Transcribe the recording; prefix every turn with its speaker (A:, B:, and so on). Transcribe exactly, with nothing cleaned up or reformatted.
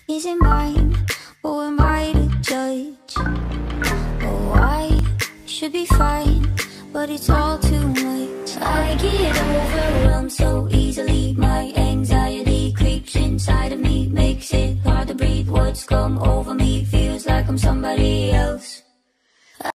A: isn't mine. Who am I to judge? Oh, I should be fine, but it's all too much. I get overwhelmed so easily. My anxiety creeps inside of me, makes it hard to breathe. What's come over me feels like I'm somebody else.